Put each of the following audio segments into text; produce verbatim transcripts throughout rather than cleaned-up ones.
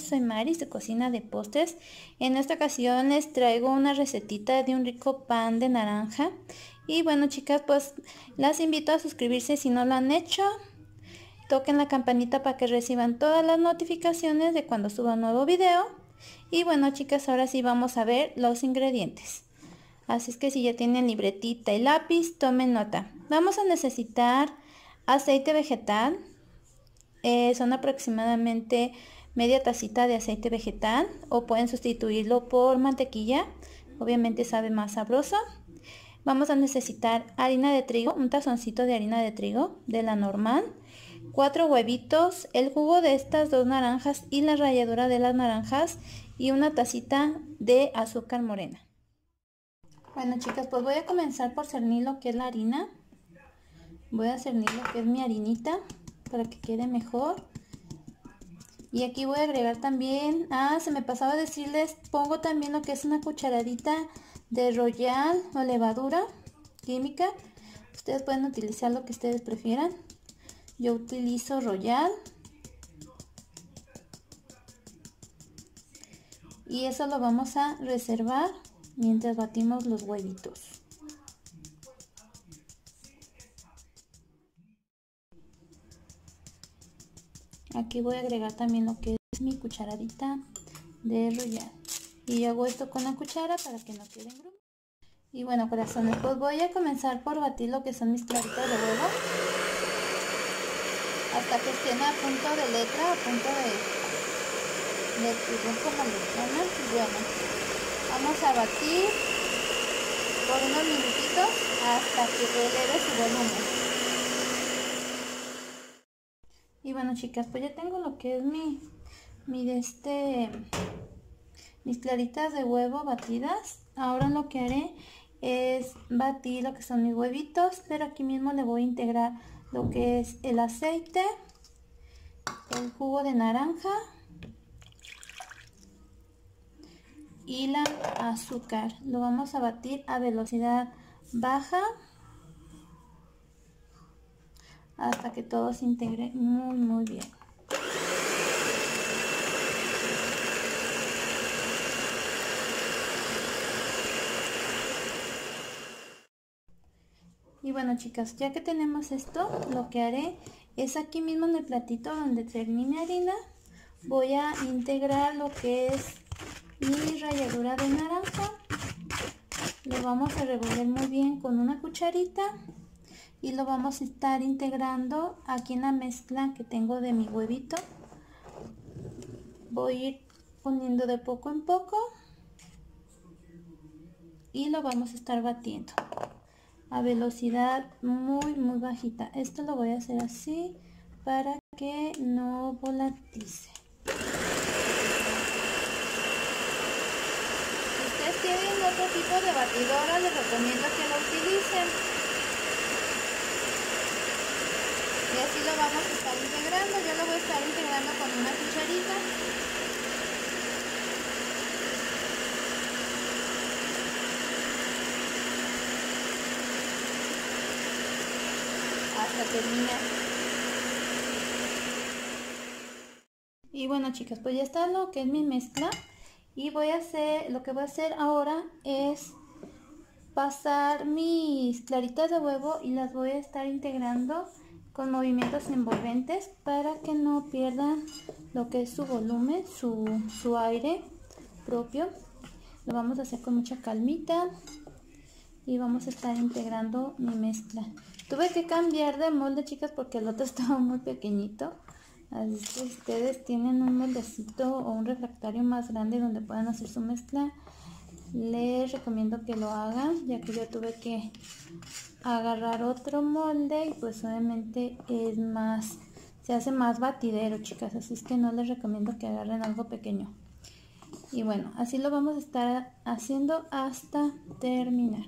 soy Mari, de Cocina de Postres. En esta ocasión les traigo una recetita de un rico pan de naranja. Y bueno, chicas, pues las invito a suscribirse si no lo han hecho. Toquen la campanita para que reciban todas las notificaciones de cuando suba un nuevo video. Y bueno, chicas, ahora sí vamos a ver los ingredientes. Así es que si ya tienen libretita y lápiz, tomen nota. Vamos a necesitar aceite vegetal. Eh, son aproximadamente media tacita de aceite vegetal, o pueden sustituirlo por mantequilla, obviamente sabe más sabroso. Vamos a necesitar harina de trigo, un tazoncito de harina de trigo de la normal, cuatro huevitos, el jugo de estas dos naranjas y la ralladura de las naranjas y una tacita de azúcar morena. Bueno, chicas, pues voy a comenzar por cernir lo que es la harina. Voy a cernir lo que es mi harinita para que quede mejor. Y aquí voy a agregar también, ah, se me pasaba a decirles, pongo también lo que es una cucharadita de Royal o levadura química. Ustedes pueden utilizar lo que ustedes prefieran. Yo utilizo Royal. Y eso lo vamos a reservar mientras batimos los huevitos. Aquí voy a agregar también lo que es mi cucharadita de Royal. Y yo hago esto con la cuchara para que no queden grumos. Y bueno, corazones, pues voy a comenzar por batir lo que son mis claritas de huevo. Hasta que estén a punto de letra, a punto de, de turrón como le llaman. Y bueno, vamos a batir por unos minutitos hasta que eleve su volumen. Y bueno, chicas, pues ya tengo lo que es mi, mi de este, mis claritas de huevo batidas. Ahora lo que haré es batir lo que son mis huevitos, pero aquí mismo le voy a integrar lo que es el aceite, el jugo de naranja y la azúcar. Lo vamos a batir a velocidad baja hasta que todo se integre muy muy bien. Y bueno, chicas, ya que tenemos esto, lo que haré es aquí mismo en el platito donde cerní mi harina, voy a integrar lo que es mi ralladura de naranja. Lo vamos a revolver muy bien con una cucharita y lo vamos a estar integrando aquí en la mezcla que tengo de mi huevito. Voy a ir poniendo de poco en poco y lo vamos a estar batiendo a velocidad muy muy bajita. Esto lo voy a hacer así para que no volatice. Si ustedes tienen otro tipo de batidora, les recomiendo que lo utilicen. Y así lo vamos a estar integrando. Yo lo voy a estar integrando con una cucharita. Hasta terminar. Y bueno, chicas, pues ya está lo que es mi mezcla. Y voy a hacer, lo que voy a hacer ahora es pasar mis claritas de huevo y las voy a estar integrando con movimientos envolventes para que no pierdan lo que es su volumen, su, su aire propio. Lo vamos a hacer con mucha calmita y vamos a estar integrando mi mezcla. Tuve que cambiar de molde, chicas, porque el otro estaba muy pequeñito. Así que si ustedes tienen un moldecito o un refractario más grande donde puedan hacer su mezcla, les recomiendo que lo hagan, ya que yo tuve que agarrar otro molde y pues obviamente es más, se hace más batidero, chicas, así es que no les recomiendo que agarren algo pequeño. Y bueno, así lo vamos a estar haciendo hasta terminar.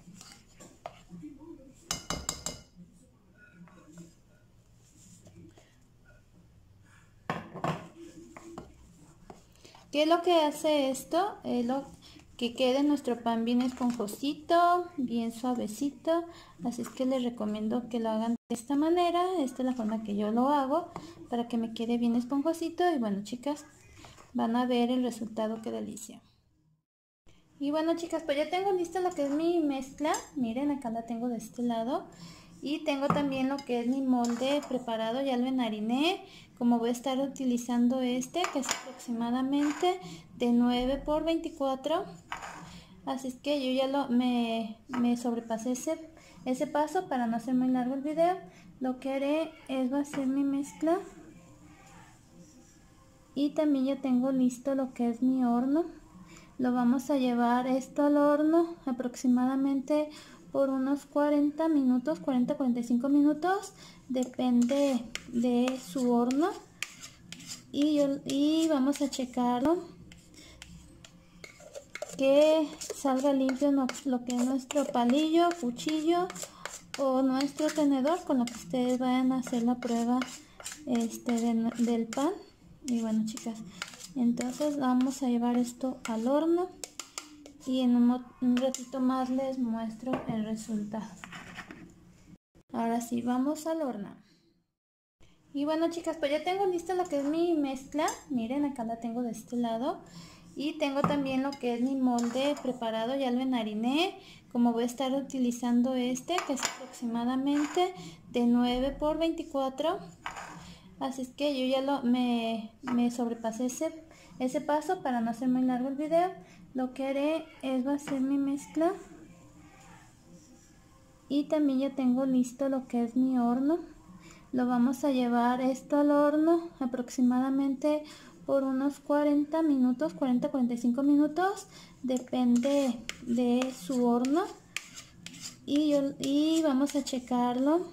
¿Qué es lo que hace esto? Es lo que quede nuestro pan bien esponjosito, bien suavecito. Así es que les recomiendo que lo hagan de esta manera. Esta es la forma que yo lo hago para que me quede bien esponjosito. Y bueno, chicas, van a ver el resultado, qué delicia. Y bueno, chicas, pues ya tengo lista lo que es mi mezcla. Miren, acá la tengo de este lado. Y tengo también lo que es mi molde preparado, ya lo enhariné. Como voy a estar utilizando este, que es aproximadamente de nueve por veinticuatro. Así es que yo ya lo me, me sobrepasé ese, ese paso para no hacer muy largo el video. Lo que haré es vaciar mi mezcla. Y también ya tengo listo lo que es mi horno. Lo vamos a llevar esto al horno aproximadamente por unos cuarenta minutos, cuarenta a cuarenta y cinco minutos, depende de su horno. Y, yo, y vamos a checarlo, que salga limpio lo que es nuestro palillo, cuchillo o nuestro tenedor con lo que ustedes vayan a hacer la prueba este, de, del pan. Y bueno, chicas, entonces vamos a llevar esto al horno y en un, un ratito más les muestro el resultado. Ahora sí, vamos al horno. Y bueno, chicas, pues ya tengo lista lo que es mi mezcla. Miren, acá la tengo de este lado. Y tengo también lo que es mi molde preparado, ya lo enhariné. Como voy a estar utilizando este, que es aproximadamente de nueve por veinticuatro. Así es que yo ya lo me, me sobrepasé ese, ese paso para no hacer muy largo el video. Lo que haré es vaciar mi mezcla. Y también ya tengo listo lo que es mi horno. Lo vamos a llevar esto al horno aproximadamente por unos cuarenta minutos, cuarenta a cuarenta y cinco minutos, depende de su horno. Y, yo, y vamos a checarlo,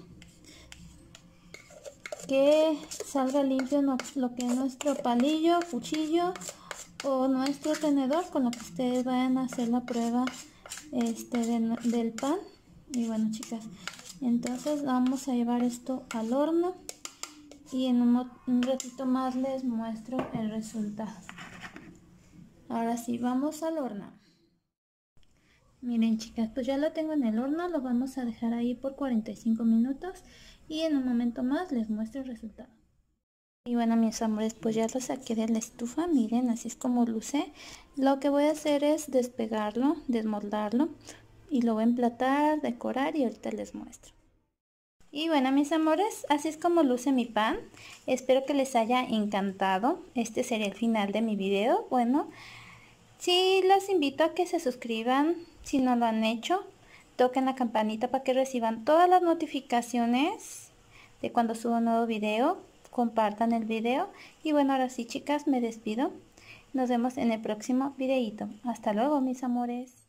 que salga limpio lo que es nuestro palillo, cuchillo o nuestro tenedor con lo que ustedes vayan a hacer la prueba este, de, del pan. Y bueno, chicas, entonces vamos a llevar esto al horno y en un, un ratito más les muestro el resultado. Ahora sí, vamos al horno. Miren, chicas, pues ya lo tengo en el horno, lo vamos a dejar ahí por cuarenta y cinco minutos y en un momento más les muestro el resultado. Y bueno, mis amores, pues ya lo saqué de la estufa. Miren, así es como luce. Lo que voy a hacer es despegarlo, desmoldarlo y lo voy a emplatar, decorar y ahorita les muestro. Y bueno, mis amores, así es como luce mi pan. Espero que les haya encantado. Este sería el final de mi video. Bueno, sí, los invito a que se suscriban si no lo han hecho. Toquen la campanita para que reciban todas las notificaciones de cuando subo un nuevo video. Compartan el video. Y bueno, ahora sí, chicas, me despido. Nos vemos en el próximo videito. Hasta luego, mis amores.